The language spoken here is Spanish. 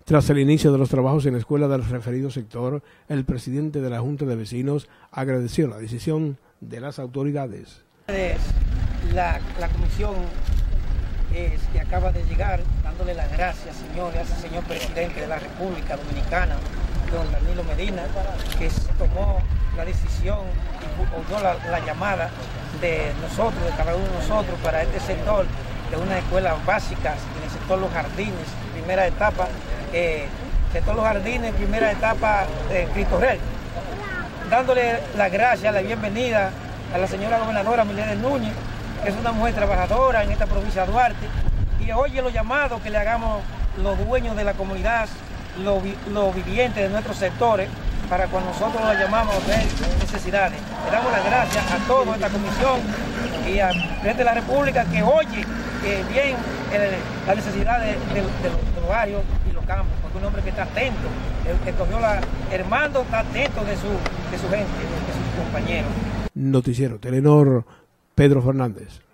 Tras el inicio de los trabajos en la escuela del referido sector, el presidente de la Junta de Vecinos agradeció la decisión de las autoridades. La comisión que acaba de llegar, dándole las gracias, señores, al señor presidente de la República Dominicana, don Danilo Medina, que tomó la decisión y oyó la llamada de nosotros, de cada uno de nosotros, para este sector de unas escuelas básicas en el sector Los Jardines, primera etapa, sector Los Jardines, primera etapa de Cristo Rey. Dándole las gracias, la bienvenida a la señora gobernadora Milena Núñez, que es una mujer trabajadora en esta provincia de Duarte, y oye los llamados que le hagamos los dueños de la comunidad, los vivientes de nuestros sectores, para cuando nosotros los llamamos a ver necesidades. Le damos las gracias a toda esta comisión y al presidente de la República que oye bien las necesidades de los barrios y los campos, porque un hombre que está atento, el que cogió el mando está atento de su gente, de sus compañeros. Noticiero Telenor, Pedro Fernández.